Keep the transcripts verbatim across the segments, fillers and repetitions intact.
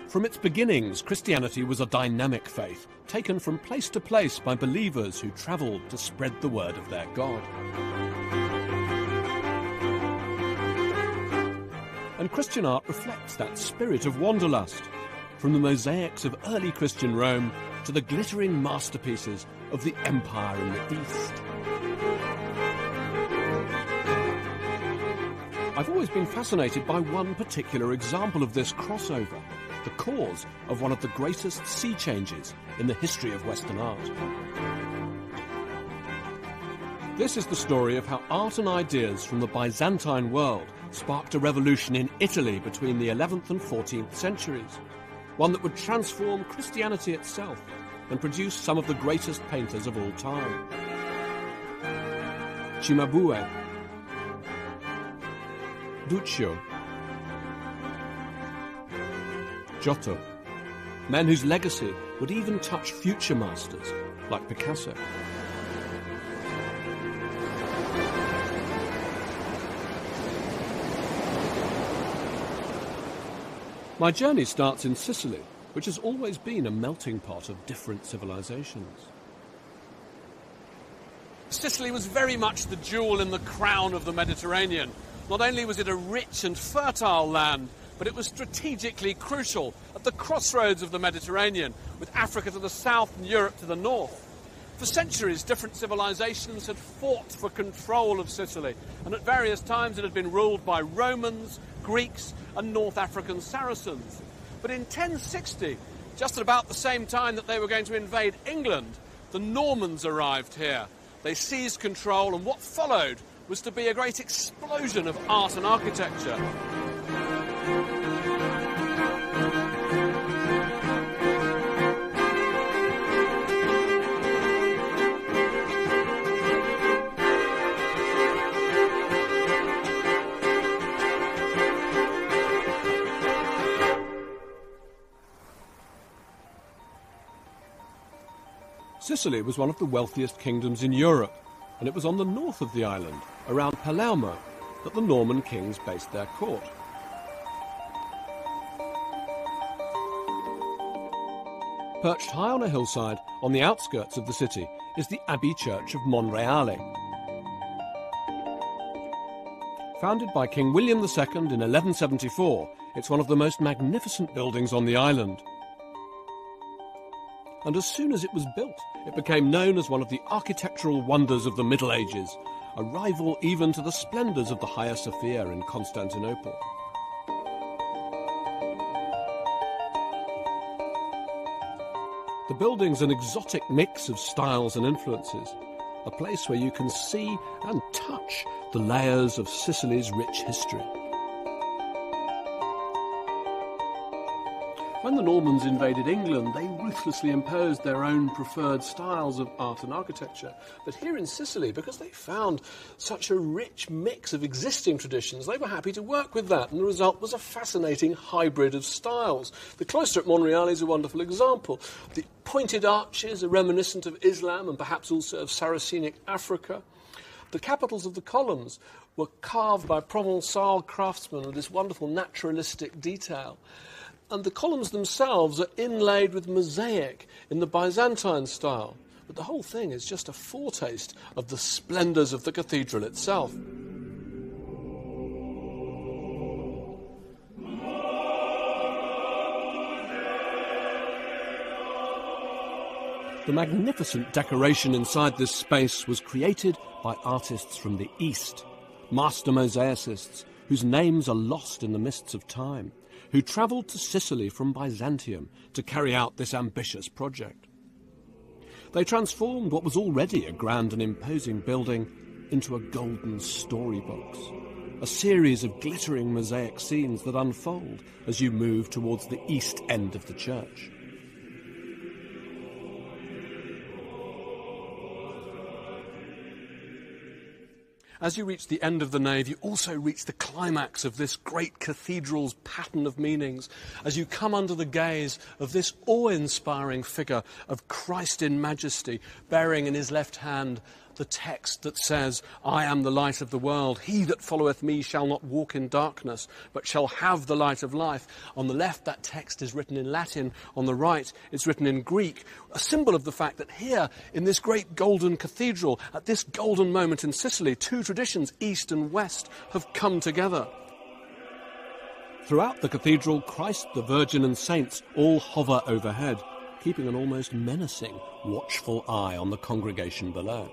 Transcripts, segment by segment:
From its beginnings, Christianity was a dynamic faith, taken from place to place by believers who travelled to spread the word of their God. And Christian art reflects that spirit of wanderlust, from the mosaics of early Christian Rome to the glittering masterpieces of the Empire in the East. I've always been fascinated by one particular example of this crossover, the cause of one of the greatest sea changes in the history of Western art. This is the story of how art and ideas from the Byzantine world sparked a revolution in Italy between the eleventh and fourteenth centuries, one that would transform Christianity itself and produce some of the greatest painters of all time. Cimabue, Duccio, Giotto, men whose legacy would even touch future masters like Picasso. My journey starts in Sicily, which has always been a melting pot of different civilizations. Sicily was very much the jewel in the crown of the Mediterranean. Not only was it a rich and fertile land, but it was strategically crucial at the crossroads of the Mediterranean, with Africa to the south and Europe to the north. For centuries, different civilizations had fought for control of Sicily, and at various times it had been ruled by Romans, Greeks, and North African Saracens. But in ten sixty, just at about the same time that they were going to invade England, the Normans arrived here. They seized control, and what followed was to be a great explosion of art and architecture. Sicily was one of the wealthiest kingdoms in Europe, and it was on the north of the island, around Palermo, that the Norman kings based their court. Perched high on a hillside on the outskirts of the city is the Abbey Church of Monreale. Founded by King William the Second in eleven seventy-four, it's one of the most magnificent buildings on the island. And as soon as it was built, it became known as one of the architectural wonders of the Middle Ages, a rival even to the splendours of the Hagia Sophia in Constantinople. The building's an exotic mix of styles and influences, a place where you can see and touch the layers of Sicily's rich history. When the Normans invaded England, they ruthlessly imposed their own preferred styles of art and architecture. But here in Sicily, because they found such a rich mix of existing traditions, they were happy to work with that, and the result was a fascinating hybrid of styles. The cloister at Monreale is a wonderful example. The pointed arches are reminiscent of Islam and perhaps also of Saracenic Africa. The capitals of the columns were carved by Provençal craftsmen with this wonderful naturalistic detail. And the columns themselves are inlaid with mosaic in the Byzantine style. But the whole thing is just a foretaste of the splendours of the cathedral itself. The magnificent decoration inside this space was created by artists from the East, master mosaicists whose names are lost in the mists of time, who travelled to Sicily from Byzantium to carry out this ambitious project. They transformed what was already a grand and imposing building into a golden storybox, a series of glittering mosaic scenes that unfold as you move towards the east end of the church. As you reach the end of the nave, you also reach the climax of this great cathedral's pattern of meanings as you come under the gaze of this awe-inspiring figure of Christ in majesty, bearing in his left hand the text that says, I am the light of the world. He that followeth me shall not walk in darkness, but shall have the light of life. On the left, that text is written in Latin. On the right, it's written in Greek, a symbol of the fact that here, in this great golden cathedral, at this golden moment in Sicily, two traditions, East and West, have come together. Throughout the cathedral, Christ, the Virgin and saints all hover overhead, keeping an almost menacing, watchful eye on the congregation below.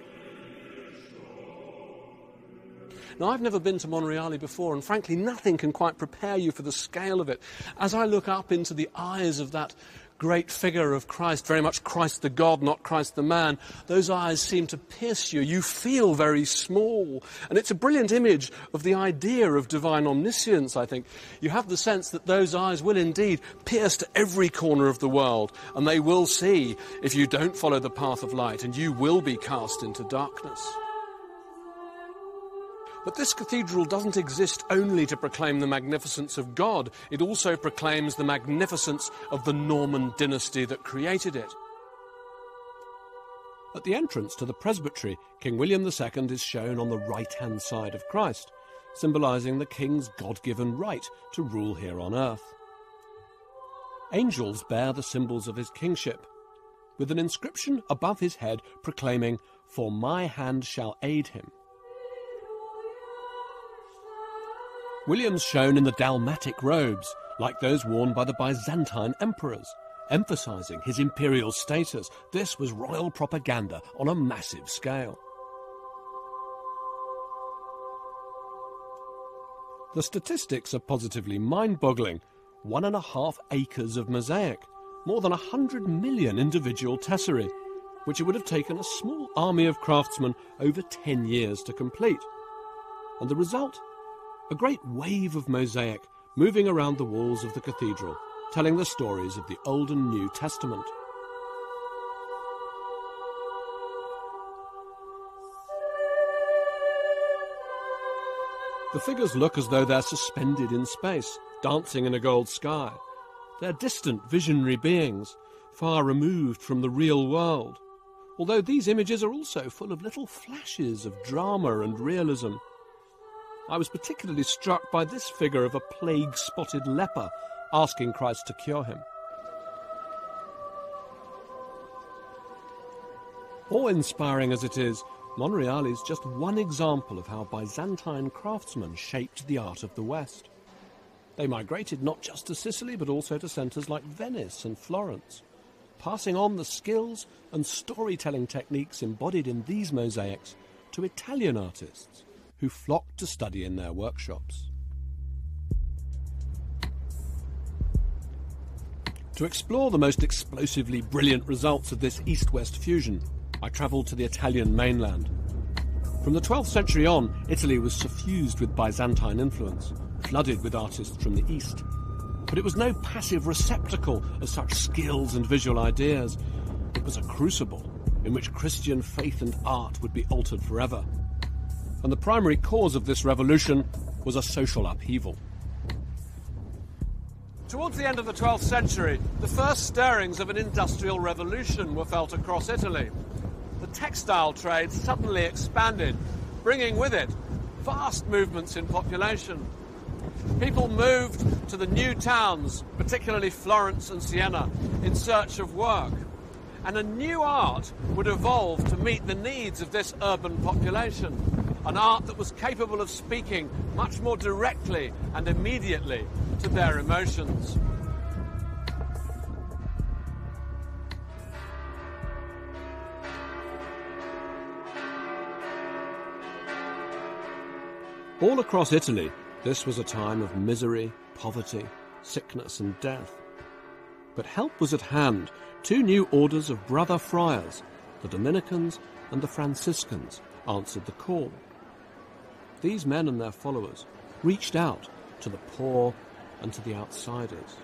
Now, I've never been to Monreale before, and frankly, nothing can quite prepare you for the scale of it. As I look up into the eyes of that great figure of Christ, very much Christ the God, not Christ the man, those eyes seem to pierce you. You feel very small. And it's a brilliant image of the idea of divine omniscience, I think. You have the sense that those eyes will indeed pierce to every corner of the world, and they will see if you don't follow the path of light, and you will be cast into darkness. But this cathedral doesn't exist only to proclaim the magnificence of God. It also proclaims the magnificence of the Norman dynasty that created it. At the entrance to the presbytery, King William the Second is shown on the right-hand side of Christ, symbolising the king's God-given right to rule here on earth. Angels bear the symbols of his kingship, with an inscription above his head proclaiming, "For my hand shall aid him." William's shown in the dalmatic robes, like those worn by the Byzantine emperors, emphasising his imperial status. This was royal propaganda on a massive scale. The statistics are positively mind-boggling. One and a half acres of mosaic, more than a hundred million individual tesserae, which it would have taken a small army of craftsmen over ten years to complete. And the result? A great wave of mosaic moving around the walls of the cathedral, telling the stories of the Old and New Testament. The figures look as though they're suspended in space, dancing in a gold sky. They're distant, visionary beings, far removed from the real world. Although these images are also full of little flashes of drama and realism. I was particularly struck by this figure of a plague-spotted leper asking Christ to cure him. Awe-inspiring as it is, Monreale is just one example of how Byzantine craftsmen shaped the art of the West. They migrated not just to Sicily, but also to centres like Venice and Florence, passing on the skills and storytelling techniques embodied in these mosaics to Italian artists, who flocked to study in their workshops. To explore the most explosively brilliant results of this East-West fusion, I travelled to the Italian mainland. From the twelfth century on, Italy was suffused with Byzantine influence, flooded with artists from the East. But it was no passive receptacle of such skills and visual ideas. It was a crucible in which Christian faith and art would be altered forever. And the primary cause of this revolution was a social upheaval. Towards the end of the twelfth century, the first stirrings of an industrial revolution were felt across Italy. The textile trade suddenly expanded, bringing with it vast movements in population. People moved to the new towns, particularly Florence and Siena, in search of work. And a new art would evolve to meet the needs of this urban population. An art that was capable of speaking much more directly and immediately to their emotions. All across Italy, this was a time of misery, poverty, sickness and death. But help was at hand. Two new orders of brother friars, the Dominicans and the Franciscans, answered the call. These men and their followers reached out to the poor and to the outsiders.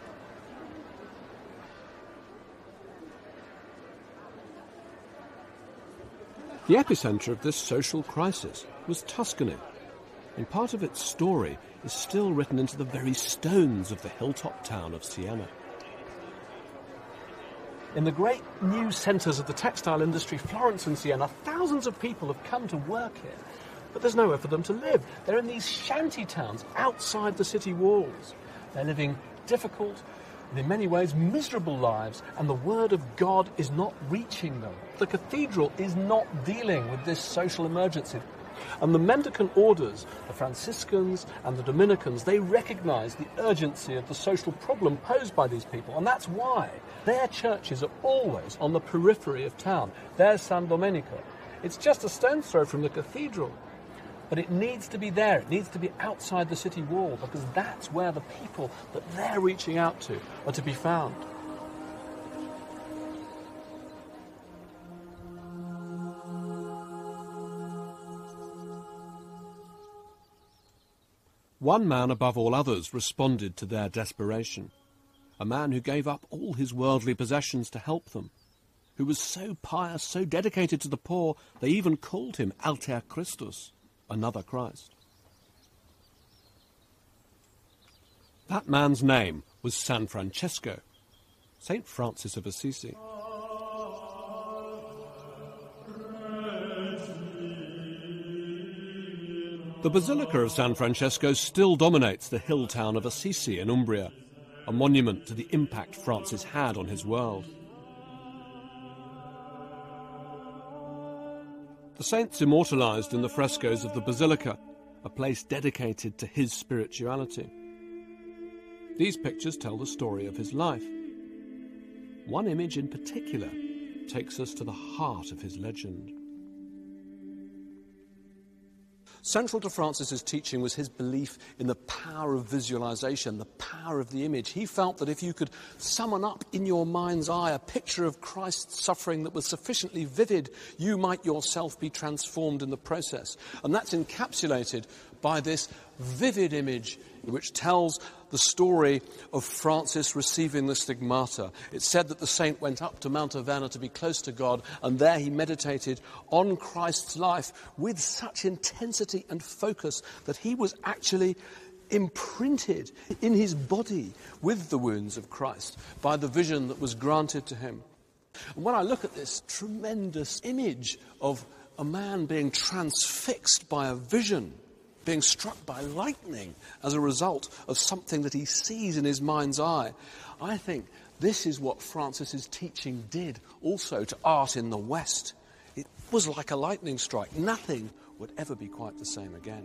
The epicentre of this social crisis was Tuscany, and part of its story is still written into the very stones of the hilltop town of Siena. In the great new centres of the textile industry, Florence and Siena, thousands of people have come to work here. But there's nowhere for them to live. They're in these shanty towns outside the city walls. They're living difficult and in many ways miserable lives, and the word of God is not reaching them. The cathedral is not dealing with this social emergency. And the mendicant orders, the Franciscans and the Dominicans, they recognise the urgency of the social problem posed by these people, and that's why their churches are always on the periphery of town. There's San Domenico. It's just a stone's throw from the cathedral. But it needs to be there. It needs to be outside the city wall, because that's where the people that they're reaching out to are to be found. One man above all others responded to their desperation. A man who gave up all his worldly possessions to help them, who was so pious, so dedicated to the poor, they even called him Alter Christus, another Christ. That man's name was San Francesco, Saint Francis of Assisi. The Basilica of San Francesco still dominates the hill town of Assisi in Umbria, a monument to the impact Francis had on his world. The saint's immortalised in the frescoes of the Basilica, a place dedicated to his spirituality. These pictures tell the story of his life. One image in particular takes us to the heart of his legend. Central to Francis's teaching was his belief in the power of visualization, the power of the image. He felt that if you could summon up in your mind's eye a picture of Christ's suffering that was sufficiently vivid, you might yourself be transformed in the process. And that's encapsulated by this vivid image which tells the story of Francis receiving the stigmata. It's said that the saint went up to Mount Averna to be close to God, and there he meditated on Christ's life with such intensity and focus that he was actually imprinted in his body with the wounds of Christ by the vision that was granted to him. And when I look at this tremendous image of a man being transfixed by a vision, being struck by lightning as a result of something that he sees in his mind's eye, I think this is what Francis's teaching did also to art in the West. It was like a lightning strike. Nothing would ever be quite the same again.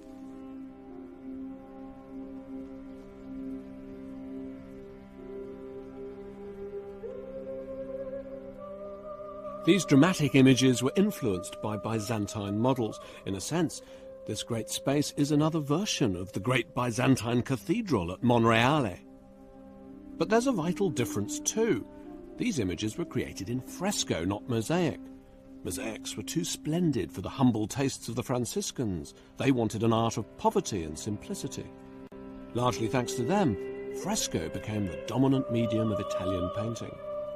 These dramatic images were influenced by Byzantine models. In a sense, this great space is another version of the great Byzantine cathedral at Monreale. But there's a vital difference too. These images were created in fresco, not mosaic. Mosaics were too splendid for the humble tastes of the Franciscans. They wanted an art of poverty and simplicity. Largely thanks to them, fresco became the dominant medium of Italian painting.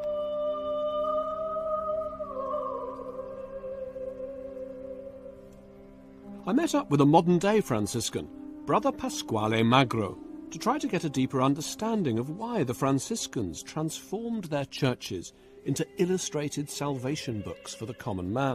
I met up with a modern-day Franciscan, Brother Pasquale Magro, to try to get a deeper understanding of why the Franciscans transformed their churches into illustrated salvation books for the common man.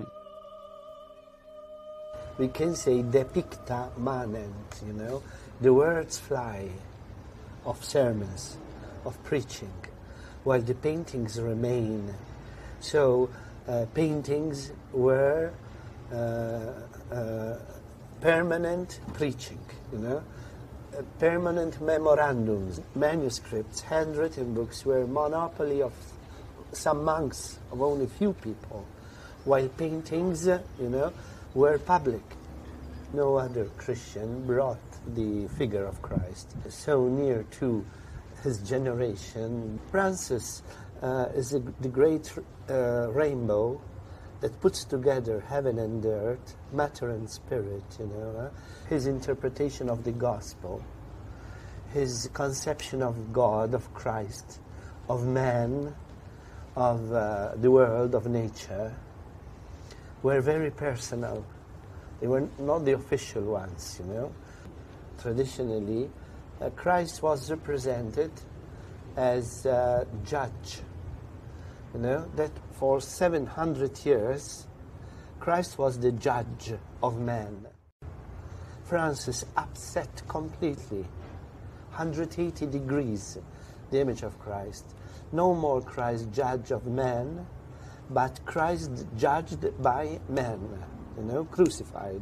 We can say depicta manent, you know, the words fly of sermons, of preaching, while the paintings remain. So uh, paintings were uh, uh, permanent preaching, you know, uh, permanent memorandums, manuscripts, handwritten books were monopoly of some monks, of only few people, while paintings, uh, you know, were public. No other Christian brought the figure of Christ so near to his generation. Francis uh, is a, the great uh, rainbow that puts together heaven and earth, matter and spirit, you know. Uh, his interpretation of the gospel, his conception of God, of Christ, of man, of uh, the world, of nature, were very personal. They were not the official ones, you know. Traditionally, uh, Christ was represented as uh, judge, you know, that for seven hundred years Christ was the judge of man. Francis upset completely, one hundred eighty degrees, the image of Christ. No more Christ judge of man, but Christ judged by man, you know, crucified.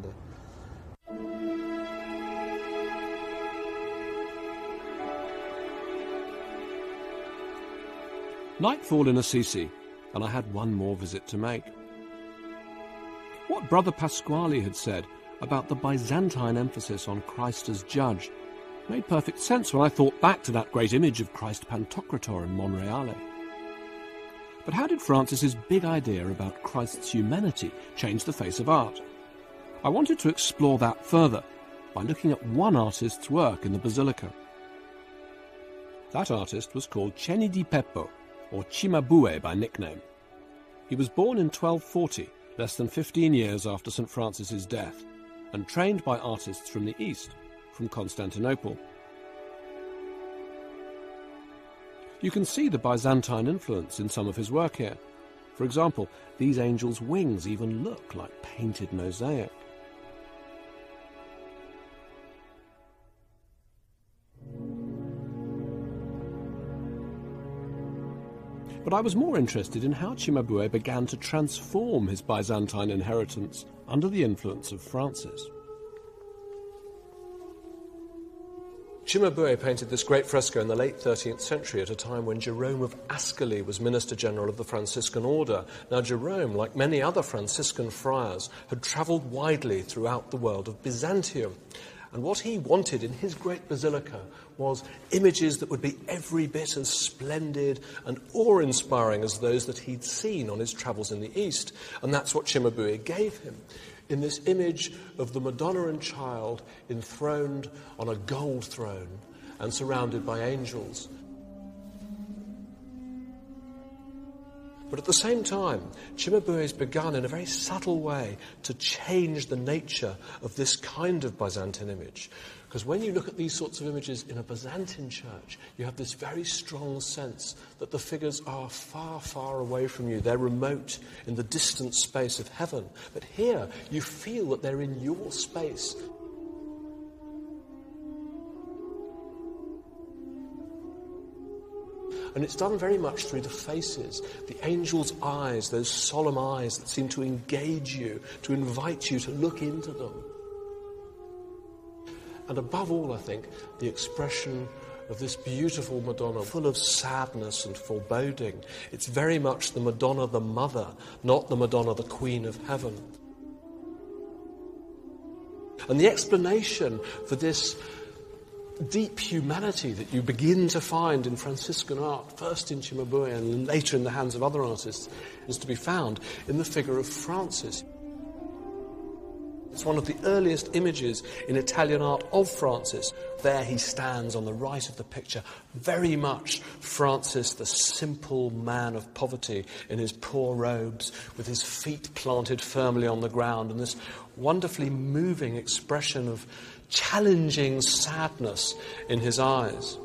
Nightfall in Assisi, and I had one more visit to make. What Brother Pasquale had said about the Byzantine emphasis on Christ as judge made perfect sense when I thought back to that great image of Christ Pantocrator in Monreale. But how did Francis's big idea about Christ's humanity change the face of art? I wanted to explore that further by looking at one artist's work in the Basilica. That artist was called Cenni di Beppo, or Cimabue by nickname. He was born in twelve forty, less than fifteen years after Saint Francis's death, and trained by artists from the East, from Constantinople. You can see the Byzantine influence in some of his work here. For example, these angels' wings even look like painted mosaic. But I was more interested in how Cimabue began to transform his Byzantine inheritance under the influence of Francis. Cimabue painted this great fresco in the late thirteenth century at a time when Jerome of Ascoli was Minister General of the Franciscan Order. Now Jerome, like many other Franciscan friars, had travelled widely throughout the world of Byzantium. And what he wanted in his great basilica was images that would be every bit as splendid and awe-inspiring as those that he'd seen on his travels in the East. And that's what Cimabue gave him, in this image of the Madonna and Child enthroned on a gold throne and surrounded by angels. But at the same time, Cimabue has begun in a very subtle way to change the nature of this kind of Byzantine image. Because when you look at these sorts of images in a Byzantine church, you have this very strong sense that the figures are far, far away from you. They're remote in the distant space of heaven. But here, you feel that they're in your space. And it's done very much through the faces, the angels' eyes, those solemn eyes that seem to engage you, to invite you to look into them. And above all, I think, the expression of this beautiful Madonna, full of sadness and foreboding. It's very much the Madonna the Mother, not the Madonna the Queen of Heaven. And the explanation for this deep humanity that you begin to find in Franciscan art, first in Cimabue and later in the hands of other artists, is to be found in the figure of Francis. It's one of the earliest images in Italian art of Francis. There he stands on the right of the picture, very much Francis, the simple man of poverty, in his poor robes, with his feet planted firmly on the ground, and this wonderfully moving expression of challenging sadness in his eyes.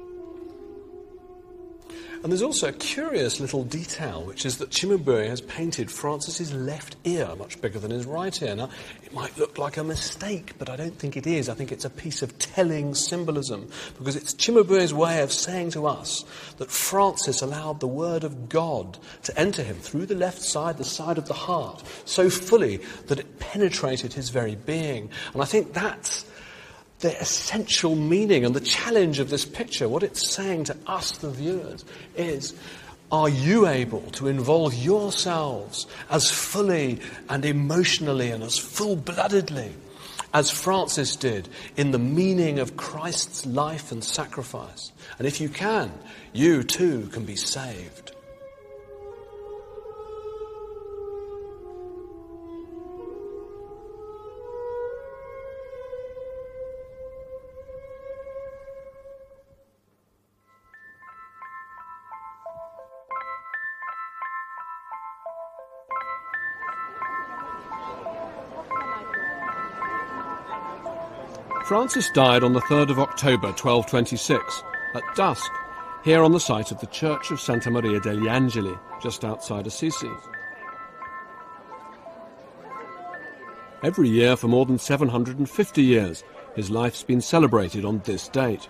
And there's also a curious little detail, which is that Cimabue has painted Francis's left ear much bigger than his right ear. Now, it might look like a mistake, but I don't think it is. I think it's a piece of telling symbolism, because it's Cimabue's way of saying to us that Francis allowed the word of God to enter him through the left side, the side of the heart, so fully that it penetrated his very being. And I think that's the essential meaning and the challenge of this picture. What it's saying to us, the viewers, is, are you able to involve yourselves as fully and emotionally and as full-bloodedly as Francis did in the meaning of Christ's life and sacrifice? And if you can, you too can be saved. Francis died on the third of October, twelve twenty-six, at dusk, here on the site of the Church of Santa Maria degli Angeli, just outside Assisi. Every year for more than seven hundred fifty years, his life's been celebrated on this date.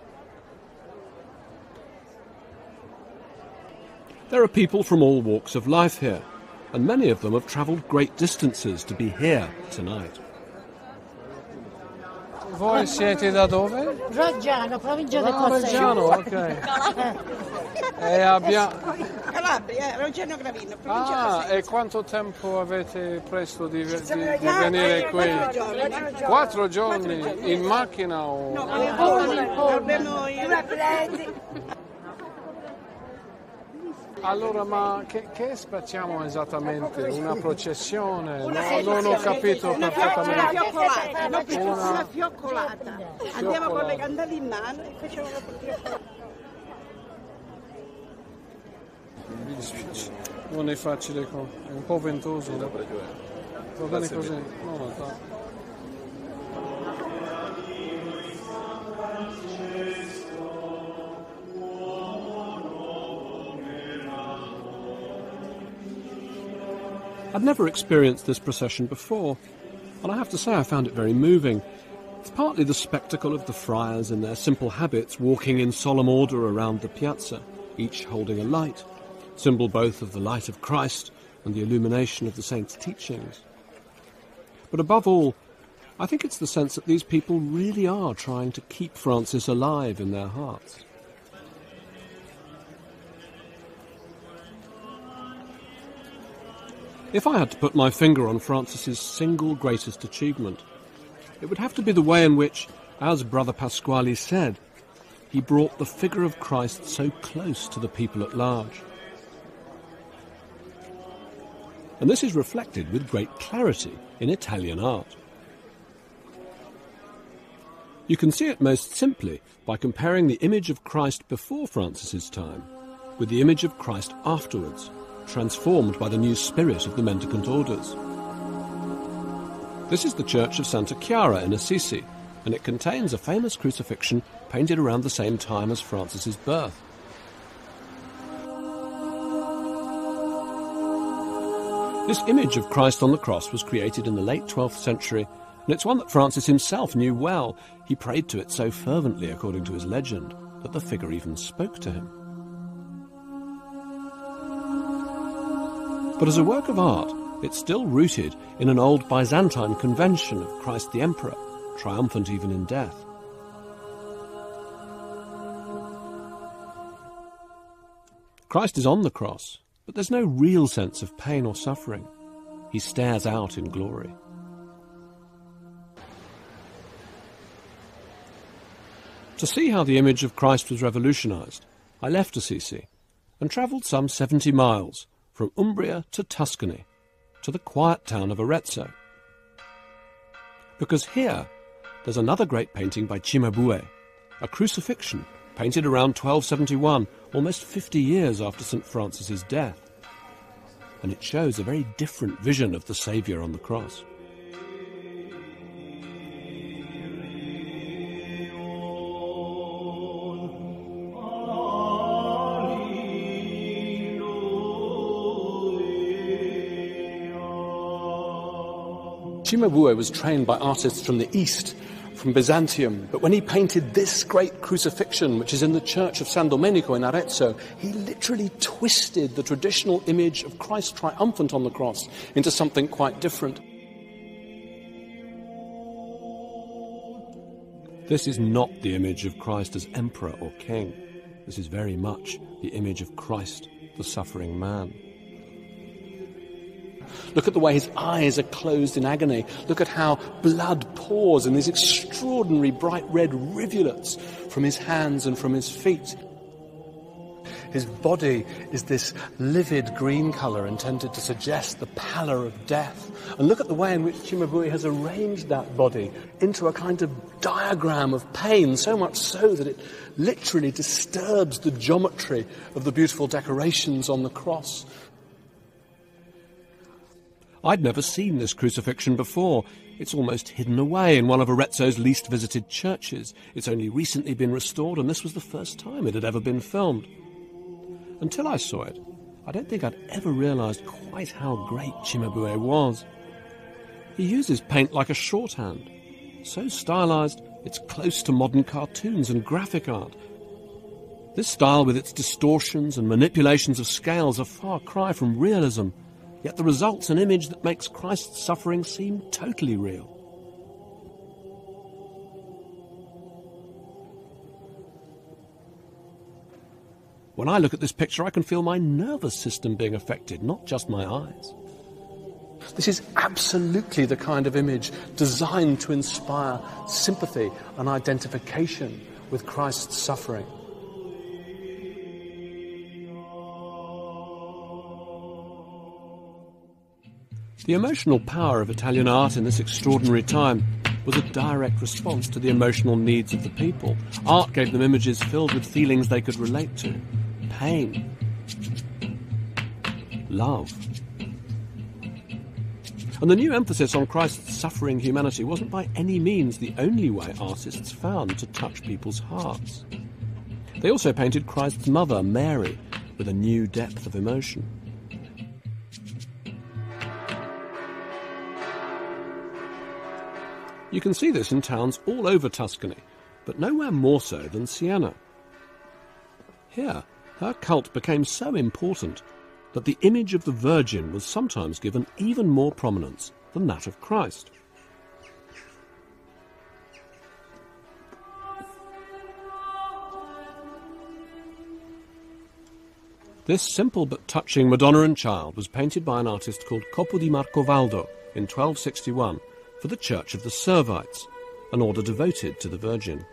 There are people from all walks of life here, and many of them have travelled great distances to be here tonight. Voi siete da dove? Roggiano, provincia di Ah, Reggiano, ok. E abbia... Calabria, Roggiano Gravino, provincia Ah, di Cosenza. e quanto tempo avete presto di, di, di venire qui? Quattro giorni in macchina o... No, abbiamo Allora, ma che, che facciamo esattamente? Una processione? No, non ho capito una perfettamente. fioccolata, no, perché Una- una fioccolata. Andiamo con le candele in mano e facciamo una fioccolata. Mi dispiace, non è facile, con- è un po' ventoso. Va bene così? No, no, no. I'd never experienced this procession before, and I have to say I found it very moving. It's partly the spectacle of the friars in their simple habits walking in solemn order around the piazza, each holding a light, symbol both of the light of Christ and the illumination of the saints' teachings. But above all, I think it's the sense that these people really are trying to keep Francis alive in their hearts. If I had to put my finger on Francis's single greatest achievement, it would have to be the way in which, as Brother Pasquale said, he brought the figure of Christ so close to the people at large. And this is reflected with great clarity in Italian art. You can see it most simply by comparing the image of Christ before Francis's time with the image of Christ afterwards, transformed by the new spirit of the mendicant orders. This is the church of Santa Chiara in Assisi, and it contains a famous crucifixion painted around the same time as Francis's birth. This image of Christ on the cross was created in the late twelfth century, and it's one that Francis himself knew well. He prayed to it so fervently, according to his legend, that the figure even spoke to him. But as a work of art, it's still rooted in an old Byzantine convention of Christ the Emperor, triumphant even in death. Christ is on the cross, but there's no real sense of pain or suffering. He stares out in glory. To see how the image of Christ was revolutionized, I left Assisi and travelled some seventy miles from Umbria to Tuscany, to the quiet town of Arezzo. Because here, there's another great painting by Cimabue, a crucifixion painted around twelve seventy-one, almost fifty years after Saint Francis's death. And it shows a very different vision of the Saviour on the cross. Cimabue was trained by artists from the East, from Byzantium, but when he painted this great crucifixion, which is in the church of San Domenico in Arezzo, he literally twisted the traditional image of Christ triumphant on the cross into something quite different. This is not the image of Christ as emperor or king. This is very much the image of Christ, the suffering man. Look at the way his eyes are closed in agony. Look at how blood pours in these extraordinary bright red rivulets from his hands and from his feet. His body is this livid green colour intended to suggest the pallor of death. And look at the way in which Cimabue has arranged that body into a kind of diagram of pain, so much so that it literally disturbs the geometry of the beautiful decorations on the cross. I'd never seen this crucifixion before. It's almost hidden away in one of Arezzo's least visited churches. It's only recently been restored, and this was the first time it had ever been filmed. Until I saw it, I don't think I'd ever realised quite how great Cimabue was. He uses paint like a shorthand. So stylised, it's close to modern cartoons and graphic art. This style, with its distortions and manipulations of scales, a far cry from realism, yet the result's an image that makes Christ's suffering seem totally real. When I look at this picture, I can feel my nervous system being affected, not just my eyes. This is absolutely the kind of image designed to inspire sympathy and identification with Christ's suffering. The emotional power of Italian art in this extraordinary time was a direct response to the emotional needs of the people. Art gave them images filled with feelings they could relate to. Pain. Love. And the new emphasis on Christ's suffering humanity wasn't by any means the only way artists found to touch people's hearts. They also painted Christ's mother, Mary, with a new depth of emotion. You can see this in towns all over Tuscany, but nowhere more so than Siena. Here, her cult became so important that the image of the Virgin was sometimes given even more prominence than that of Christ. This simple but touching Madonna and Child was painted by an artist called Coppo di Marcovaldo in twelve sixty-one for the Church of the Servites, an order devoted to the Virgin.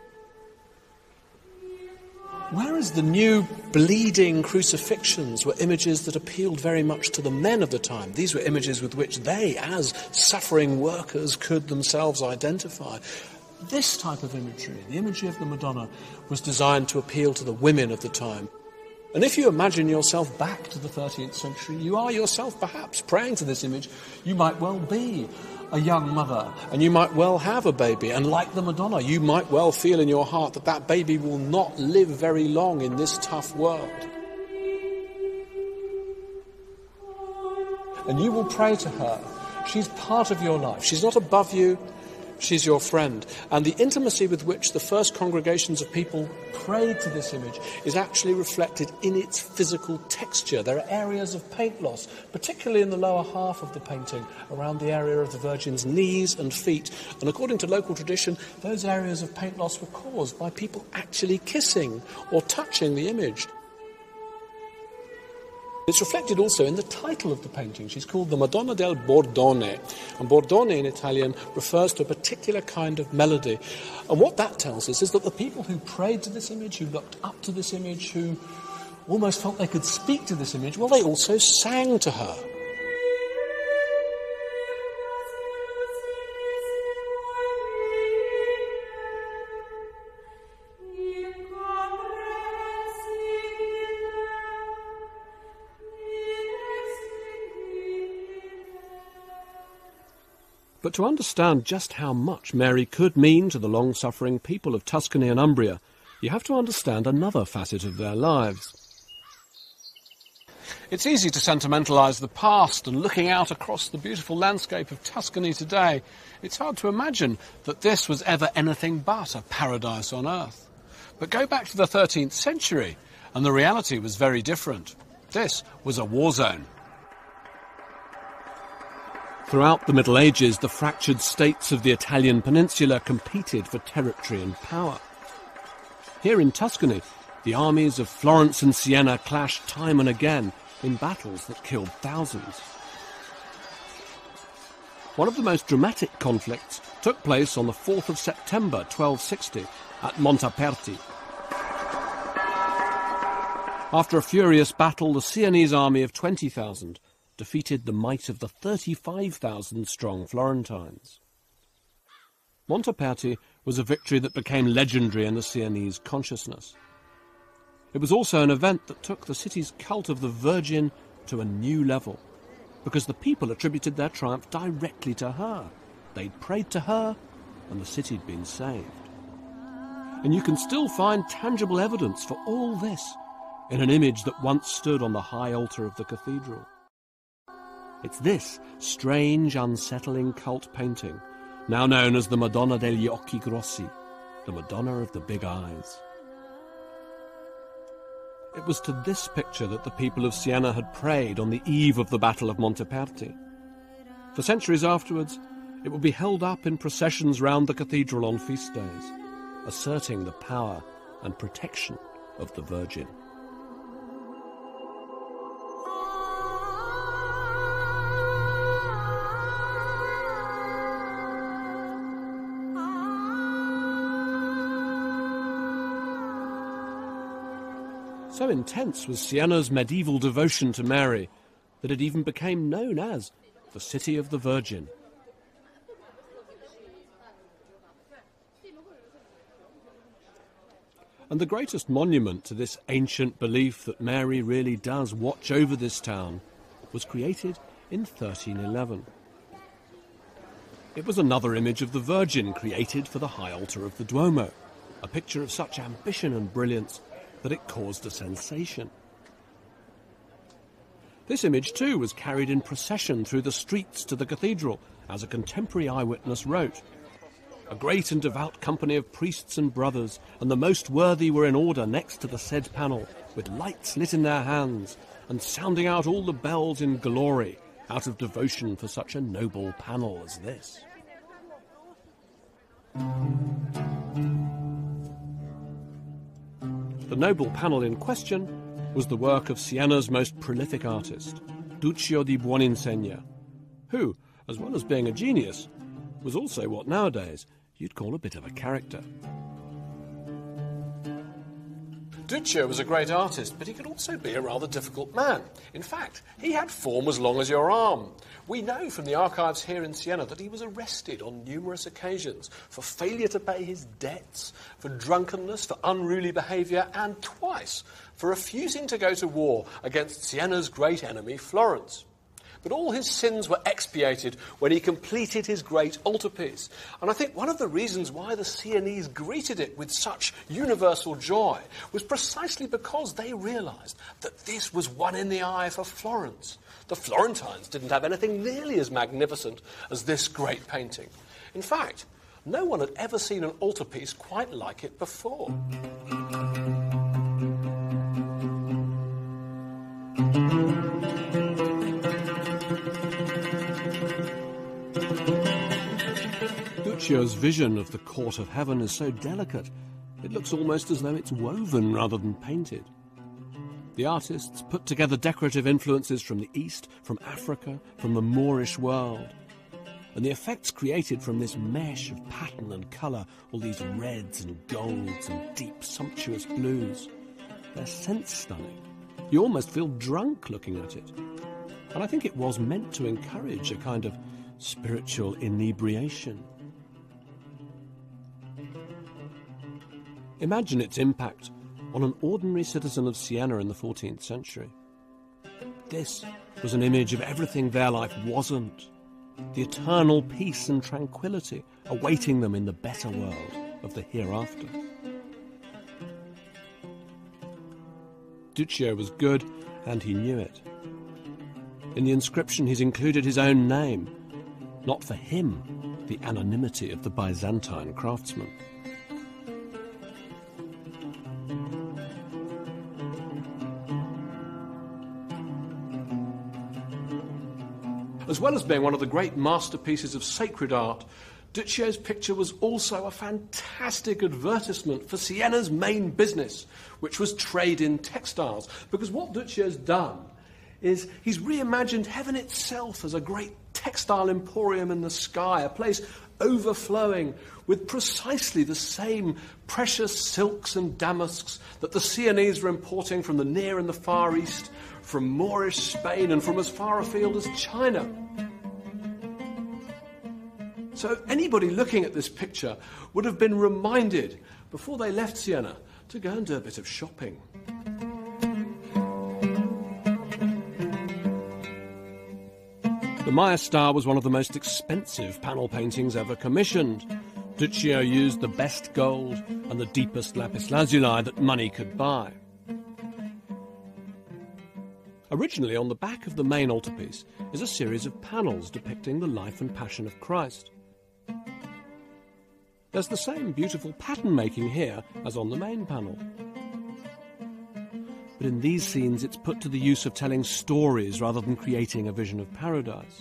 Whereas the new bleeding crucifixions were images that appealed very much to the men of the time, these were images with which they, as suffering workers, could themselves identify. This type of imagery, the imagery of the Madonna, was designed to appeal to the women of the time. And if you imagine yourself back to the thirteenth century, you are yourself perhaps praying to this image. You might well be a young mother, and you might well have a baby, and like the Madonna, you might well feel in your heart that that baby will not live very long in this tough world. And you will pray to her. She's part of your life. She's not above you. She's your friend. And the intimacy with which the first congregations of people prayed to this image is actually reflected in its physical texture. There are areas of paint loss, particularly in the lower half of the painting, around the area of the Virgin's knees and feet. And according to local tradition, those areas of paint loss were caused by people actually kissing or touching the image. It's reflected also in the title of the painting. She's called the Madonna del Bordone. And Bordone in Italian refers to a particular kind of melody. And what that tells us is that the people who prayed to this image, who looked up to this image, who almost felt they could speak to this image, well, they also sang to her. But to understand just how much Mary could mean to the long-suffering people of Tuscany and Umbria, you have to understand another facet of their lives. It's easy to sentimentalise the past, and looking out across the beautiful landscape of Tuscany today, it's hard to imagine that this was ever anything but a paradise on earth. But go back to the thirteenth century, and the reality was very different. This was a war zone. Throughout the Middle Ages, the fractured states of the Italian peninsula competed for territory and power. Here in Tuscany, the armies of Florence and Siena clashed time and again in battles that killed thousands. One of the most dramatic conflicts took place on the fourth of September twelve sixty at Montaperti. After a furious battle, the Sienese army of twenty thousand defeated the might of the thirty-five thousand strong Florentines. Montaperti was a victory that became legendary in the Sienese consciousness. It was also an event that took the city's cult of the Virgin to a new level, because the people attributed their triumph directly to her. they'd prayed to her and the city'd been saved. And you can still find tangible evidence for all this in an image that once stood on the high altar of the cathedral. It's this strange, unsettling cult painting, now known as the Madonna degli Occhi Grossi, the Madonna of the Big Eyes. It was to this picture that the people of Siena had prayed on the eve of the Battle of Monteperti. For centuries afterwards, it would be held up in processions round the cathedral on feast days, asserting the power and protection of the Virgin. So intense was Siena's medieval devotion to Mary that it even became known as the City of the Virgin. And the greatest monument to this ancient belief that Mary really does watch over this town was created in thirteen eleven. It was another image of the Virgin created for the high altar of the Duomo, a picture of such ambition and brilliance that it caused a sensation. This image, too, was carried in procession through the streets to the cathedral, as a contemporary eyewitness wrote. A great and devout company of priests and brothers, and the most worthy were in order next to the said panel, with lights lit in their hands, and sounding out all the bells in glory, out of devotion for such a noble panel as this. The noble panel in question was the work of Siena's most prolific artist, Duccio di Buoninsegna, who, as well as being a genius, was also what nowadays you'd call a bit of a character. Duccio was a great artist, but he could also be a rather difficult man. In fact, he had form as long as your arm. We know from the archives here in Siena that he was arrested on numerous occasions for failure to pay his debts, for drunkenness, for unruly behaviour, and twice for refusing to go to war against Siena's great enemy, Florence. But all his sins were expiated when he completed his great altarpiece. And I think one of the reasons why the Sienese greeted it with such universal joy was precisely because they realised that this was one in the eye for Florence. The Florentines didn't have anything nearly as magnificent as this great painting. In fact, no one had ever seen an altarpiece quite like it before. Duccio's vision of the court of heaven is so delicate, it looks almost as though it's woven rather than painted. The artists put together decorative influences from the East, from Africa, from the Moorish world. And the effects created from this mesh of pattern and colour, all these reds and golds and deep, sumptuous blues, they're sense-stunning. You almost feel drunk looking at it. And I think it was meant to encourage a kind of spiritual inebriation. Imagine its impact on an ordinary citizen of Siena in the fourteenth century. This was an image of everything their life wasn't, the eternal peace and tranquility awaiting them in the better world of the hereafter. Duccio was good, and he knew it. In the inscription he's included his own name, not for him, the anonymity of the Byzantine craftsman. As well as being one of the great masterpieces of sacred art, Duccio's picture was also a fantastic advertisement for Siena's main business, which was trade in textiles. Because what Duccio's done is he's reimagined heaven itself as a great textile emporium in the sky, a place overflowing with precisely the same precious silks and damasks that the Sienese were importing from the Near and the Far East, from Moorish Spain and from as far afield as China. So anybody looking at this picture would have been reminded, before they left Siena, to go and do a bit of shopping. The Maestà was one of the most expensive panel paintings ever commissioned. Duccio used the best gold and the deepest lapis lazuli that money could buy. Originally, on the back of the main altarpiece is a series of panels depicting the life and passion of Christ. There's the same beautiful pattern making here as on the main panel. But in these scenes it's put to the use of telling stories rather than creating a vision of paradise.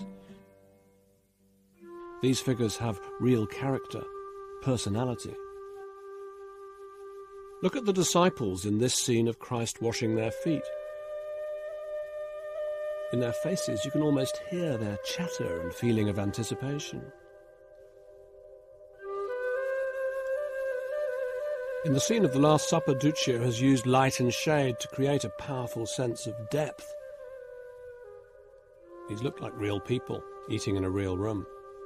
These figures have real character, personality. Look at the disciples in this scene of Christ washing their feet. In their faces you can almost hear their chatter and feeling of anticipation. In the scene of the Last Supper, Duccio has used light and shade to create a powerful sense of depth. These look like real people, eating in a real room.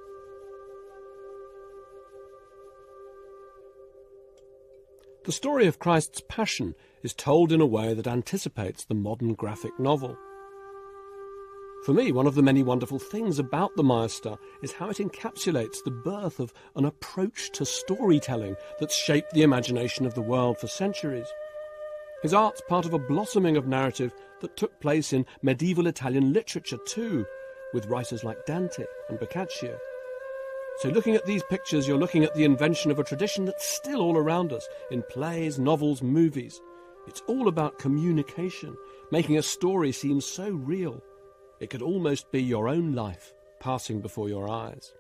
The story of Christ's Passion is told in a way that anticipates the modern graphic novel. For me, one of the many wonderful things about the Maestà is how it encapsulates the birth of an approach to storytelling that's shaped the imagination of the world for centuries. His art's part of a blossoming of narrative that took place in medieval Italian literature too, with writers like Dante and Boccaccio. So looking at these pictures, you're looking at the invention of a tradition that's still all around us, in plays, novels, movies. It's all about communication, making a story seem so real. It could almost be your own life passing before your eyes.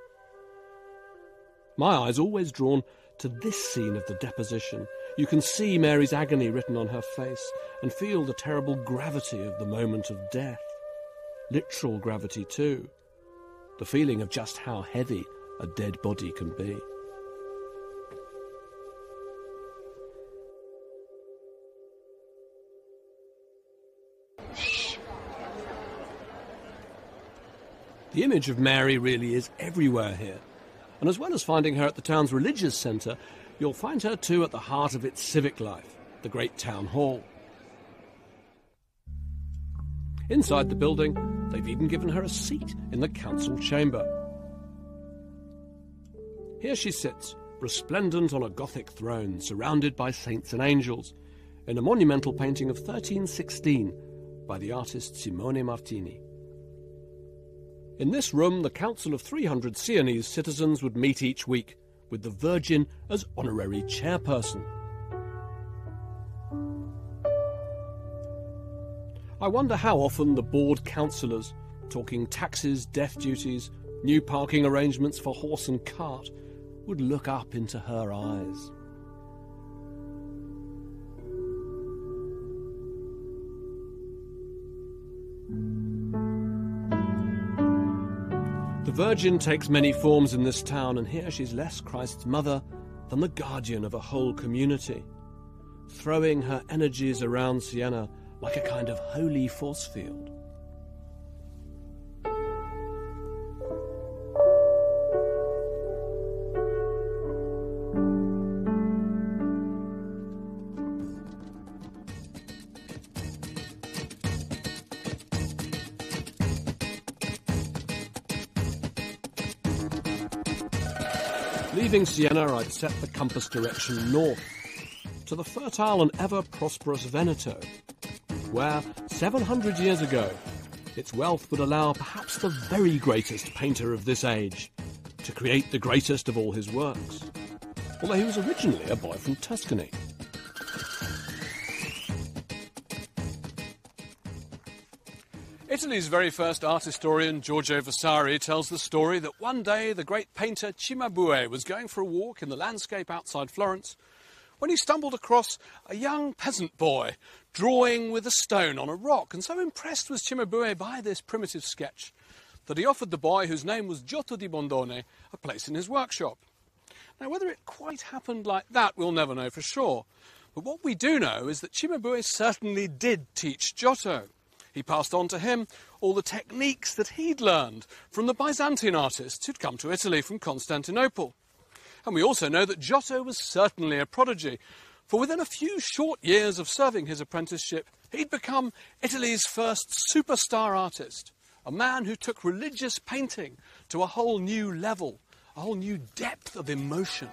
My eye's always drawn to this scene of the deposition. You can see Mary's agony written on her face and feel the terrible gravity of the moment of death. Literal gravity too. The feeling of just how heavy a dead body can be. The image of Mary really is everywhere here. And as well as finding her at the town's religious centre, you'll find her too at the heart of its civic life, the great town hall. Inside the building, they've even given her a seat in the council chamber. Here she sits, resplendent on a Gothic throne, surrounded by saints and angels, in a monumental painting of thirteen sixteen by the artist Simone Martini. In this room, the council of three hundred Sienese citizens would meet each week, with the Virgin as honorary chairperson. I wonder how often the board councillors, talking taxes, death duties, new parking arrangements for horse and cart, would look up into her eyes. The Virgin takes many forms in this town, and here she's less Christ's mother than the guardian of a whole community, throwing her energies around Siena like a kind of holy force field. Leaving Siena, I'd set the compass direction north, to the fertile and ever-prosperous Veneto, where, seven hundred years ago, its wealth would allow perhaps the very greatest painter of this age to create the greatest of all his works, although he was originally a boy from Tuscany. Italy's very first art historian, Giorgio Vasari, tells the story that one day the great painter Cimabue was going for a walk in the landscape outside Florence when he stumbled across a young peasant boy drawing with a stone on a rock, and so impressed was Cimabue by this primitive sketch that he offered the boy, whose name was Giotto di Bondone, a place in his workshop. Now, whether it quite happened like that, we'll never know for sure, but what we do know is that Cimabue certainly did teach Giotto. He passed on to him all the techniques that he'd learned from the Byzantine artists who'd come to Italy from Constantinople. And we also know that Giotto was certainly a prodigy, for within a few short years of serving his apprenticeship, he'd become Italy's first superstar artist, A man who took religious painting to a whole new level, a whole new depth of emotion.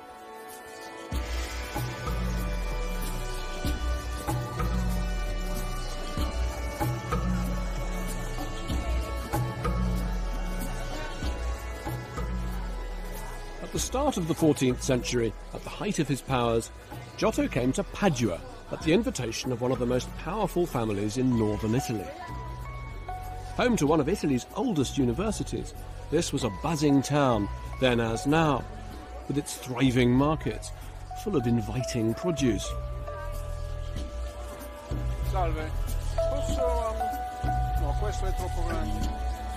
At the start of the fourteenth century, at the height of his powers, Giotto came to Padua at the invitation of one of the most powerful families in northern Italy. Home to one of Italy's oldest universities, this was a buzzing town, then as now, with its thriving markets, full of inviting produce. Salve, posso... Um... No, questo è troppo grande.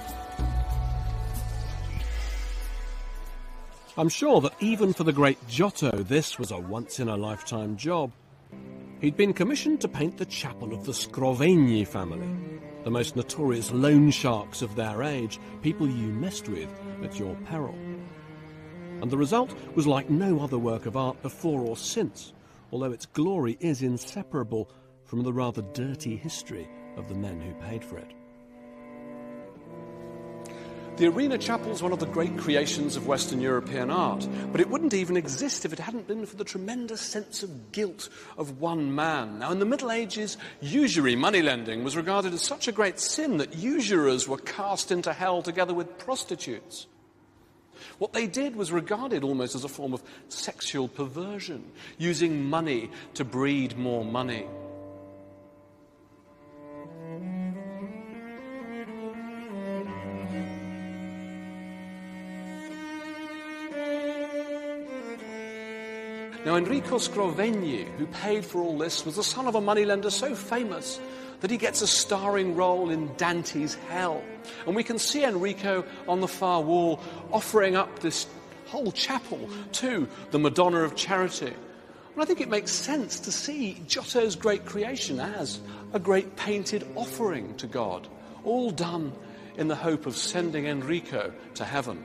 I'm sure that even for the great Giotto, this was a once-in-a-lifetime job. He'd been commissioned to paint the chapel of the Scrovegni family, the most notorious loan sharks of their age, people you messed with at your peril. And the result was like no other work of art before or since, although its glory is inseparable from the rather dirty history of the men who paid for it. The Arena Chapel is one of the great creations of Western European art, but it wouldn't even exist if it hadn't been for the tremendous sense of guilt of one man. Now, in the Middle Ages, usury, moneylending, was regarded as such a great sin that usurers were cast into hell together with prostitutes. What they did was regarded almost as a form of sexual perversion, using money to breed more money. Now, Enrico Scrovegni, who paid for all this, was the son of a moneylender so famous that he gets a starring role in Dante's Hell. And we can see Enrico on the far wall offering up this whole chapel to the Madonna of Charity. And I think it makes sense to see Giotto's great creation as a great painted offering to God, all done in the hope of sending Enrico to heaven.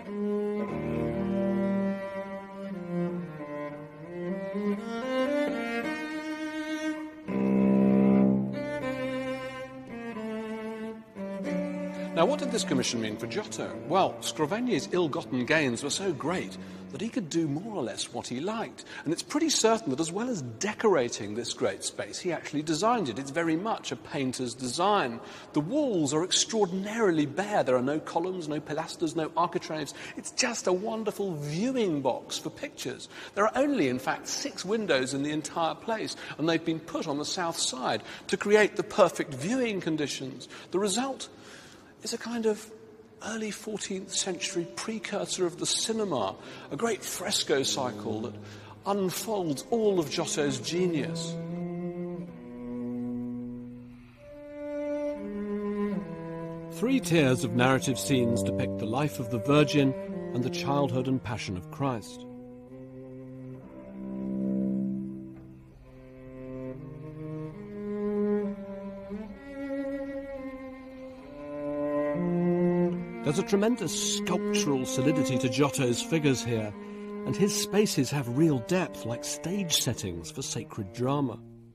Now, what did this commission mean for Giotto? Well, Scrovegni's ill-gotten gains were so great that he could do more or less what he liked. And it's pretty certain that as well as decorating this great space, he actually designed it. It's very much a painter's design. The walls are extraordinarily bare. There are no columns, no pilasters, no architraves. It's just a wonderful viewing box for pictures. There are only, in fact, six windows in the entire place, and they've been put on the south side to create the perfect viewing conditions. The result is a kind of early fourteenth century precursor of the cinema, a great fresco cycle that unfolds all of Giotto's genius. Three tiers of narrative scenes depict the life of the Virgin and the childhood and passion of Christ. There's a tremendous sculptural solidity to Giotto's figures here, and his spaces have real depth, like stage settings for sacred drama.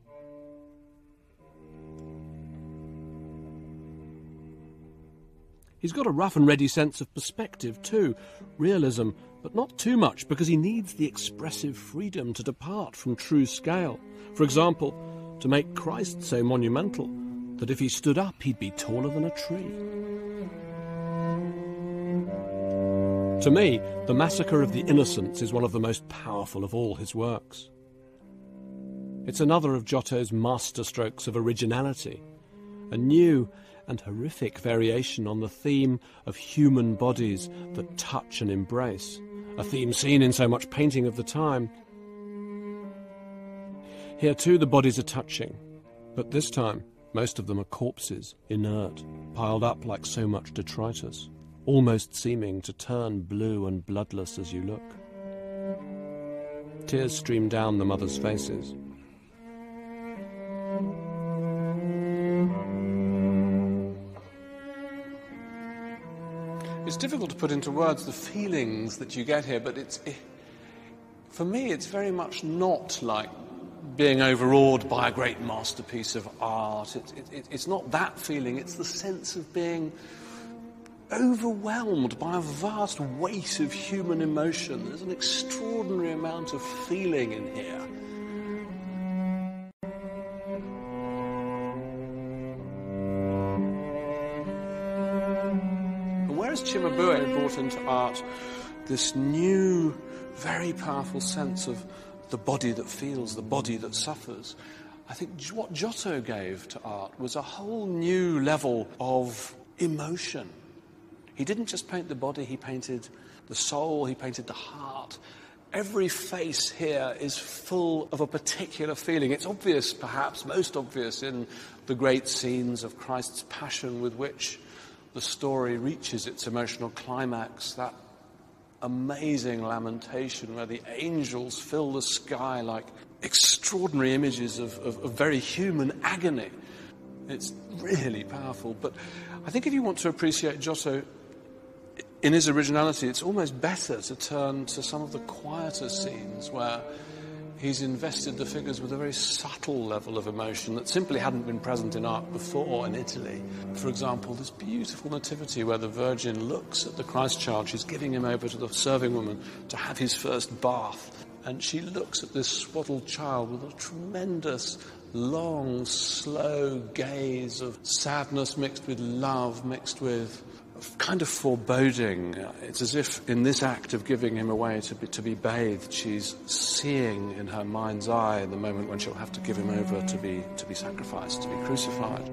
He's got a rough and ready sense of perspective too, realism, but not too much, because he needs the expressive freedom to depart from true scale. For example, to make Christ so monumental that if he stood up, he'd be taller than a tree. To me, The Massacre of the Innocents is one of the most powerful of all his works. It's another of Giotto's masterstrokes of originality, a new and horrific variation on the theme of human bodies that touch and embrace, a theme seen in so much painting of the time. Here too the bodies are touching, but this time most of them are corpses, inert, piled up like so much detritus, almost seeming to turn blue and bloodless as you look. Tears stream down the mothers' faces. It's difficult to put into words the feelings that you get here, but it's, it, for me it's very much not like being overawed by a great masterpiece of art. It, it, it, it's not that feeling, it's the sense of being overwhelmed by a vast weight of human emotion. There's an extraordinary amount of feeling in here. And whereas Cimabue brought into art this new, very powerful sense of the body that feels, the body that suffers, I think what Giotto gave to art was a whole new level of emotion. He didn't just paint the body, he painted the soul, he painted the heart. Every face here is full of a particular feeling. It's obvious, perhaps, most obvious in the great scenes of Christ's Passion with which the story reaches its emotional climax, that amazing lamentation where the angels fill the sky like extraordinary images of, of, of very human agony. It's really powerful. But I think if you want to appreciate Giotto in his originality, it's almost better to turn to some of the quieter scenes where he's invested the figures with a very subtle level of emotion that simply hadn't been present in art before in Italy. For example, this beautiful nativity where the Virgin looks at the Christ child. She's giving him over to the serving woman to have his first bath. And she looks at this swaddled child with a tremendous, long, slow gaze of sadness mixed with love, mixed with a kind of foreboding. It's as if in this act of giving him away to be, to be bathed, she's seeing in her mind's eye the moment when she'll have to give him over to be, to be sacrificed, to be crucified.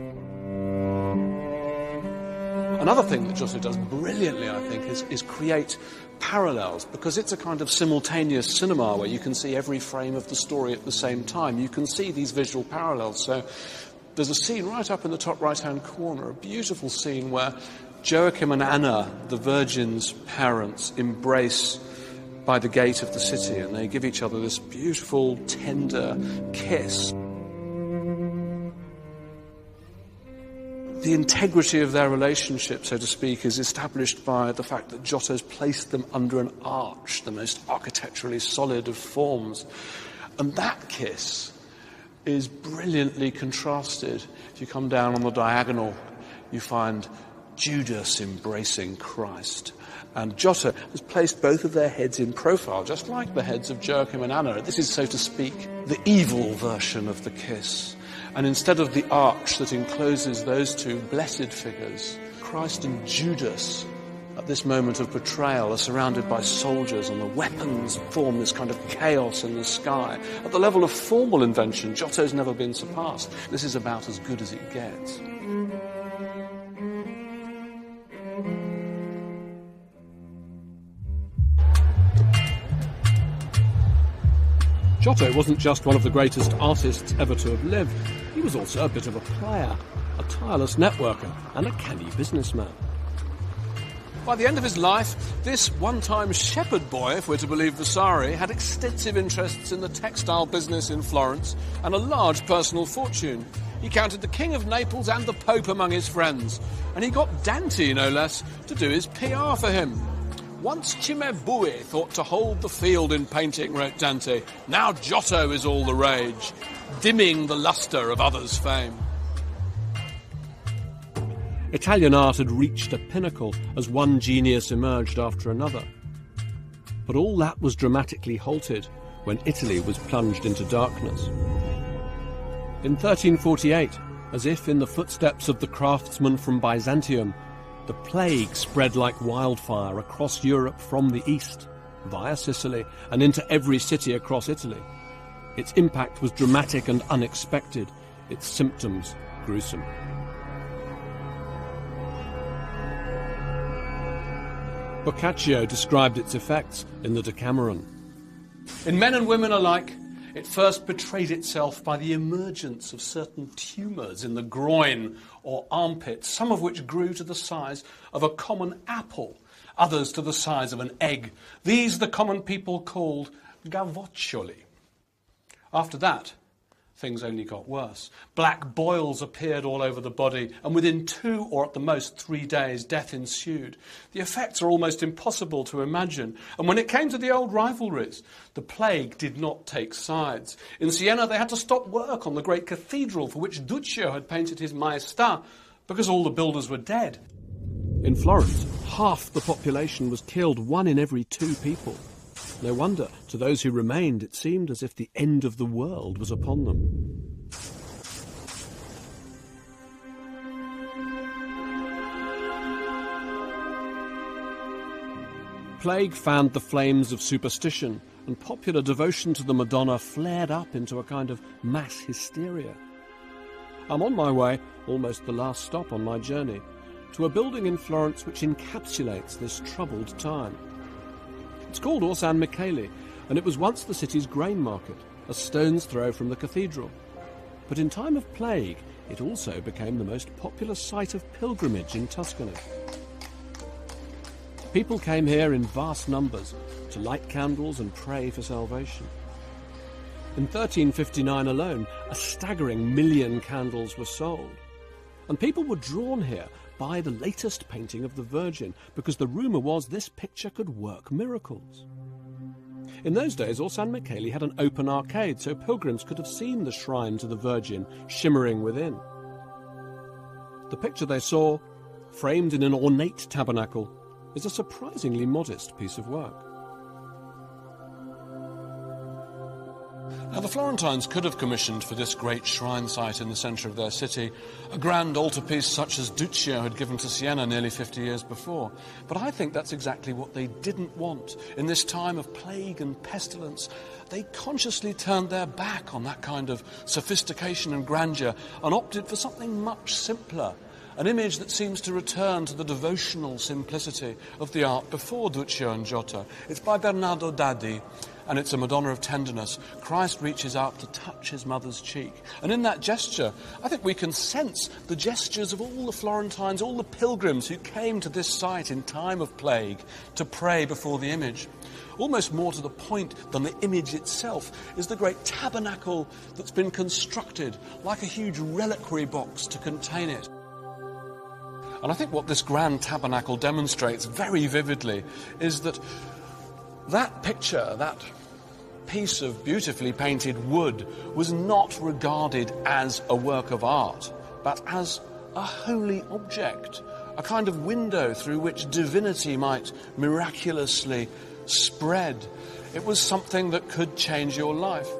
Another thing that Giotto does brilliantly, I think, is, is create parallels, because it's a kind of simultaneous cinema where you can see every frame of the story at the same time. You can see these visual parallels. So there's a scene right up in the top right-hand corner, a beautiful scene where Joachim and Anna, the Virgin's parents, embrace by the gate of the city, and they give each other this beautiful, tender kiss. The integrity of their relationship, so to speak, is established by the fact that Giotto's placed them under an arch, the most architecturally solid of forms. And that kiss is brilliantly contrasted. If you come down on the diagonal, you find Judas embracing Christ. And Giotto has placed both of their heads in profile, just like the heads of Joachim and Anna. This is, so to speak, the evil version of the kiss. And instead of the arch that encloses those two blessed figures, Christ and Judas, at this moment of betrayal, are surrounded by soldiers, and the weapons form this kind of chaos in the sky. At the level of formal invention, Giotto's never been surpassed. This is about as good as it gets. Giotto wasn't just one of the greatest artists ever to have lived, he was also a bit of a player, a tireless networker, and a canny businessman. By the end of his life, this one-time shepherd boy, if we're to believe Vasari, had extensive interests in the textile business in Florence and a large personal fortune. He counted the King of Naples and the Pope among his friends, and he got Dante, no less, to do his P R for him. Once Cimabue thought to hold the field in painting, wrote Dante. Now Giotto is all the rage, dimming the lustre of others' fame. Italian art had reached a pinnacle as one genius emerged after another. But all that was dramatically halted when Italy was plunged into darkness. In thirteen forty-eight, as if in the footsteps of the craftsman from Byzantium, the plague spread like wildfire across Europe from the east, via Sicily, and into every city across Italy. Its impact was dramatic and unexpected, its symptoms gruesome. Boccaccio described its effects in the Decameron. In men and women alike, it first betrayed itself by the emergence of certain tumours in the groin or armpit, some of which grew to the size of a common apple, others to the size of an egg. These the common people called gavoccioli. After that, things only got worse. Black boils appeared all over the body, and within two or at the most three days, death ensued. The effects are almost impossible to imagine. And when it came to the old rivalries, the plague did not take sides. In Siena, they had to stop work on the great cathedral for which Duccio had painted his Maestà, because all the builders were dead. In Florence, half the population was killed, one in every two people. No wonder, to those who remained, it seemed as if the end of the world was upon them. Plague fanned the flames of superstition, and popular devotion to the Madonna flared up into a kind of mass hysteria. I'm on my way, almost the last stop on my journey, to a building in Florence which encapsulates this troubled time. It's called Orsan Micheli, and it was once the city's grain market, a stone's throw from the cathedral. But in time of plague, it also became the most popular site of pilgrimage in Tuscany. People came here in vast numbers to light candles and pray for salvation. In thirteen fifty-nine alone, a staggering million candles were sold. And people were drawn here by the latest painting of the Virgin, because the rumour was this picture could work miracles. In those days, Orsan Micheli had an open arcade, so pilgrims could have seen the shrine to the Virgin shimmering within. The picture they saw, framed in an ornate tabernacle, is a surprisingly modest piece of work. Now, the Florentines could have commissioned for this great shrine site in the centre of their city a grand altarpiece such as Duccio had given to Siena nearly fifty years before. But I think that's exactly what they didn't want. In this time of plague and pestilence, they consciously turned their back on that kind of sophistication and grandeur and opted for something much simpler, an image that seems to return to the devotional simplicity of the art before Duccio and Giotto. It's by Bernardo Daddi, and it's a Madonna of tenderness. Christ reaches out to touch his mother's cheek. And in that gesture, I think we can sense the gestures of all the Florentines, all the pilgrims who came to this site in time of plague to pray before the image. Almost more to the point than the image itself is the great tabernacle that's been constructed like a huge reliquary box to contain it. And I think what this grand tabernacle demonstrates very vividly is that that picture, that piece of beautifully painted wood, was not regarded as a work of art, but as a holy object, a kind of window through which divinity might miraculously spread. It was something that could change your life.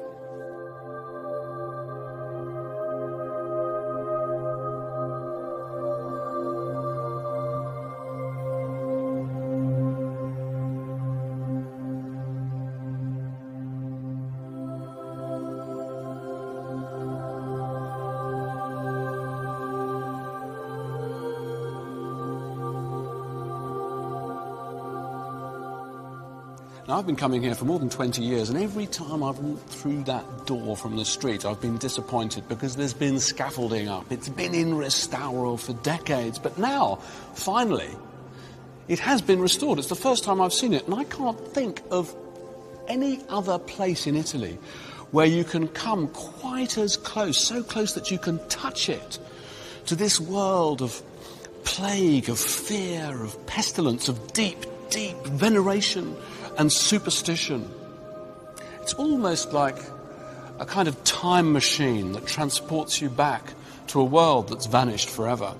Now, I've been coming here for more than twenty years, and every time I've walked through that door from the street, I've been disappointed because there's been scaffolding up. It's been in restauro for decades, but now, finally, it has been restored. It's the first time I've seen it, and I can't think of any other place in Italy where you can come quite as close, so close that you can touch it, to this world of plague, of fear, of pestilence, of deep, deep veneration and superstition. It's almost like a kind of time machine that transports you back to a world that's vanished forever.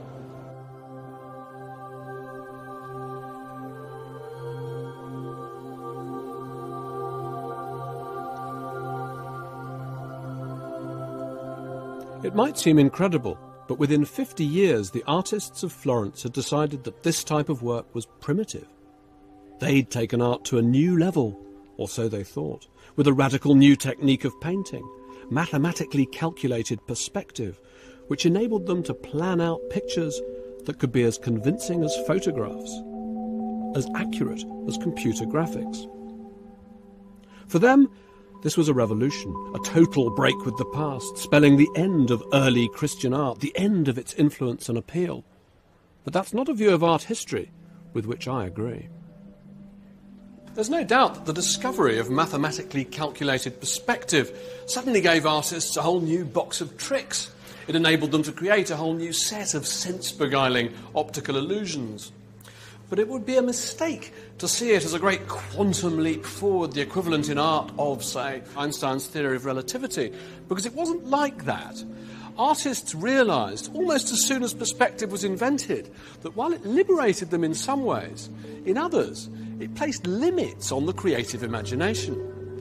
It might seem incredible, but within fifty years the artists of Florence had decided that this type of work was primitive. They'd taken art to a new level, or so they thought, with a radical new technique of painting, mathematically calculated perspective, which enabled them to plan out pictures that could be as convincing as photographs, as accurate as computer graphics. For them, this was a revolution, a total break with the past, spelling the end of early Christian art, the end of its influence and appeal. But that's not a view of art history with which I agree. There's no doubt that the discovery of mathematically calculated perspective suddenly gave artists a whole new box of tricks. It enabled them to create a whole new set of sense-beguiling optical illusions. But it would be a mistake to see it as a great quantum leap forward, the equivalent in art of, say, Einstein's theory of relativity, because it wasn't like that. Artists realised, almost as soon as perspective was invented, that while it liberated them in some ways, in others, it placed limits on the creative imagination.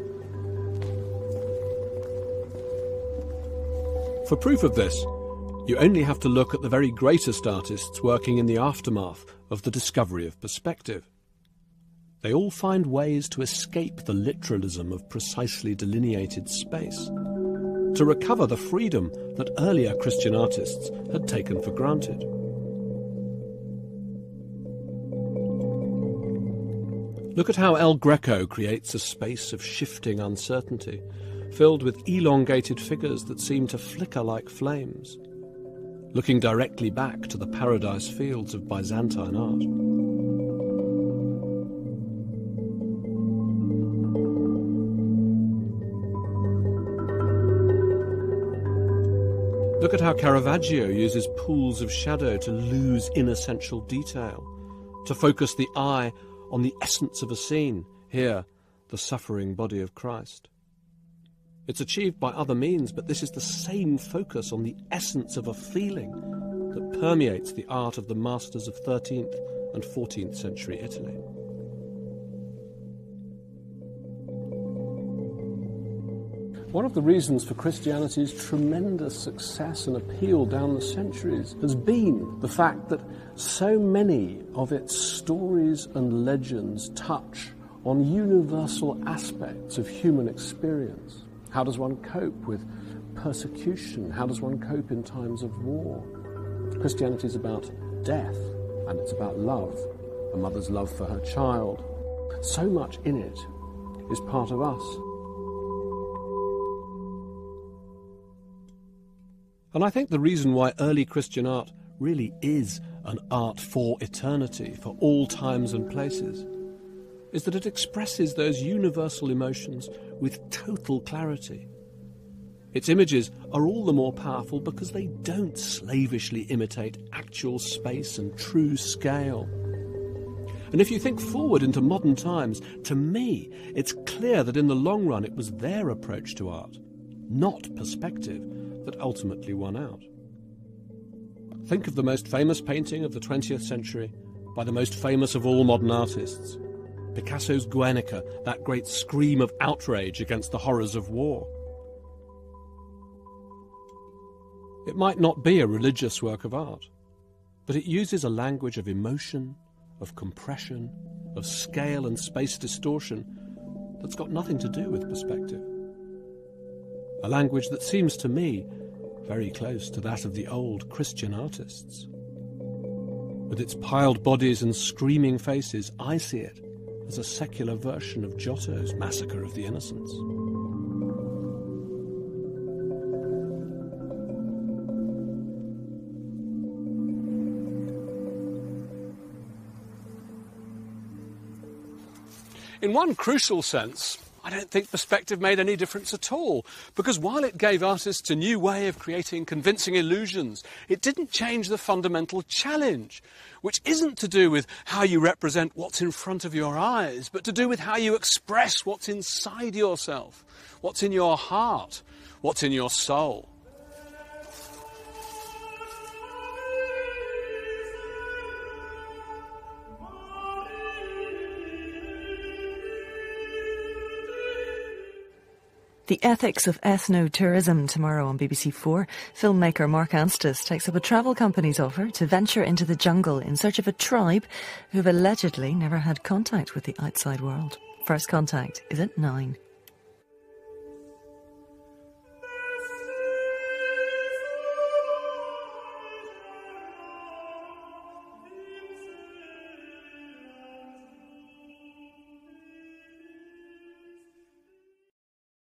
For proof of this, you only have to look at the very greatest artists working in the aftermath of the discovery of perspective. They all find ways to escape the literalism of precisely delineated space, to recover the freedom that earlier Christian artists had taken for granted. Look at how El Greco creates a space of shifting uncertainty, filled with elongated figures that seem to flicker like flames, looking directly back to the paradise fields of Byzantine art. Look at how Caravaggio uses pools of shadow to lose inessential detail, to focus the eye on the essence of a scene, here, the suffering body of Christ. It's achieved by other means, but this is the same focus on the essence of a feeling that permeates the art of the masters of thirteenth and fourteenth century Italy. One of the reasons for Christianity's tremendous success and appeal down the centuries has been the fact that so many of its stories and legends touch on universal aspects of human experience. How does one cope with persecution? How does one cope in times of war? Christianity is about death, and it's about love, a mother's love for her child. So much in it is part of us. And I think the reason why early Christian art really is an art for eternity, for all times and places, is that it expresses those universal emotions with total clarity. Its images are all the more powerful because they don't slavishly imitate actual space and true scale. And if you think forward into modern times, to me, it's clear that in the long run it was their approach to art, not perspective, that ultimately won out. Think of the most famous painting of the twentieth century by the most famous of all modern artists, Picasso's Guernica, that great scream of outrage against the horrors of war. It might not be a religious work of art, but it uses a language of emotion, of compression, of scale and space distortion that's got nothing to do with perspective. A language that seems to me very close to that of the old Christian artists. With its piled bodies and screaming faces, I see it as a secular version of Giotto's Massacre of the Innocents. In one crucial sense, I don't think perspective made any difference at all, because while it gave artists a new way of creating convincing illusions, it didn't change the fundamental challenge, which isn't to do with how you represent what's in front of your eyes, but to do with how you express what's inside yourself, what's in your heart, what's in your soul. The ethics of ethno-tourism tomorrow on B B C four. Filmmaker Mark Anstis takes up a travel company's offer to venture into the jungle in search of a tribe who've allegedly never had contact with the outside world. First Contact is at nine.